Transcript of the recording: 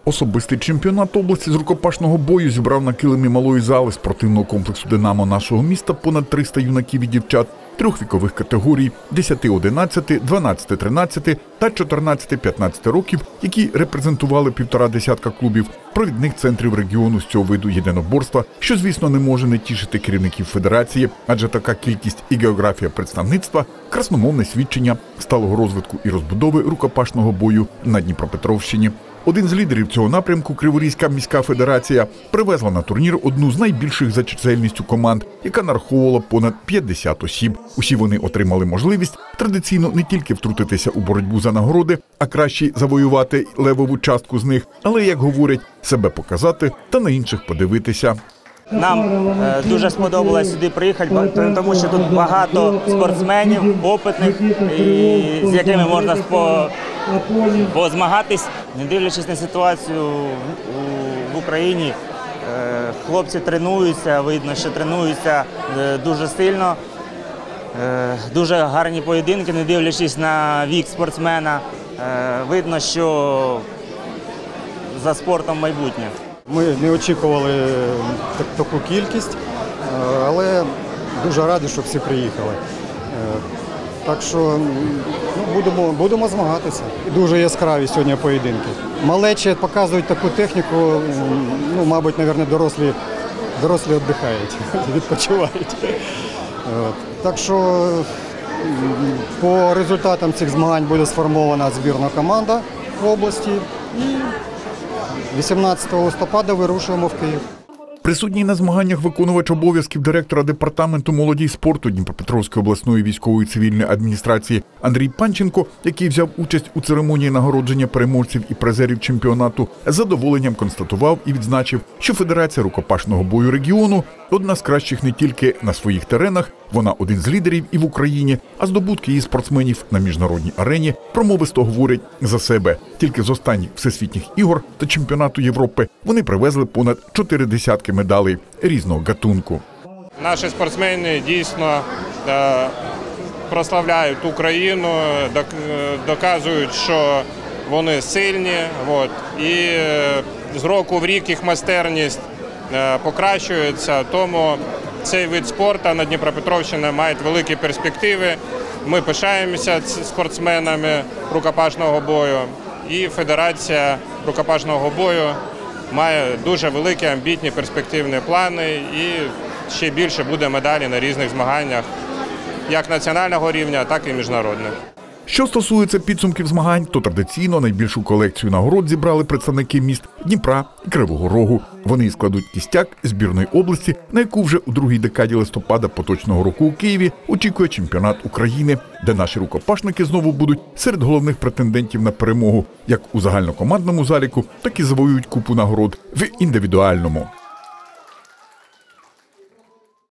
Особистий чемпіонат області з рукопашного бою зібрав на килимі малої зали спортивного комплексу «Динамо» нашого міста понад 300 юнаків і дівчат трьох вікових категорій – 10-11, 12-13 та 14-15 років, які репрезентували півтора десятка клубів, провідних центрів регіону з цього виду єдиноборства, що, звісно, не може не тішити керівників федерації, адже така кількість і географія представництва – красномовне свідчення сталого розвитку і розбудови рукопашного бою на Дніпропетровщині. Один з лідерів цього напрямку, Криворізька міська федерація, привезла на турнір одну з найбільших за чисельністю команд, яка нараховувала понад 50 осіб. Усі вони отримали можливість традиційно не тільки втрутитися у боротьбу за нагороди, а краще завоювати левову частку з них, але, як говорять, себе показати та на інших подивитися. Нам дуже сподобалось сюди приїхати, тому що тут багато спортсменів, опитних, з якими можна позмагатись, не дивлячись на ситуацію в Україні. Хлопці тренуються, видно, що тренуються дуже сильно, дуже гарні поєдинки, не дивлячись на вік спортсмена. Видно, що за спортом майбутнє. Ми не очікували таку кількість, але дуже раді, що всі приїхали. Так що будемо змагатися. Дуже яскраві сьогодні поєдинки. Малечі показують таку техніку, мабуть, дорослі віддихають, відпочивають. Так що по результатам цих змагань буде сформована збірна команда в області. І 18 листопада вирушуємо в Київ. Присутній на змаганнях виконувач обов'язків директора департаменту молоді й спорту Дніпропетровської обласної військової цивільної адміністрації Андрій Панченко, який взяв участь у церемонії нагородження переможців і призерів чемпіонату, з задоволенням констатував і відзначив, що Федерація рукопашного бою регіону – одна з кращих не тільки на своїх теренах, вона один з лідерів і в Україні, а здобутки її спортсменів на міжнародній арені промовисто говорять за себе. Тільки з останніх всесвітніх ігор та чемпіонату Європи вони привезли понад 4 десятки медалей різного гатунку. Наші спортсмени дійсно прославляють Україну, доказують, що вони сильні. І з року в рік їх майстерність покращується, тому цей вид спорту на Дніпропетровщині має великі перспективи. Ми пишаємося спортсменами рукопашного бою, і Федерація рукопашного бою має дуже великі амбітні перспективні плани, і ще більше буде медалей на різних змаганнях, як національного рівня, так і міжнародних. Що стосується підсумків змагань, то традиційно найбільшу колекцію нагород зібрали представники міст Дніпра і Кривого Рогу. Вони складуть кістяк збірної області, на яку вже у другій декаді листопада поточного року у Києві очікує чемпіонат України, де наші рукопашники знову будуть серед головних претендентів на перемогу як у загальнокомандному заліку, так і завоюють купу нагород в індивідуальному.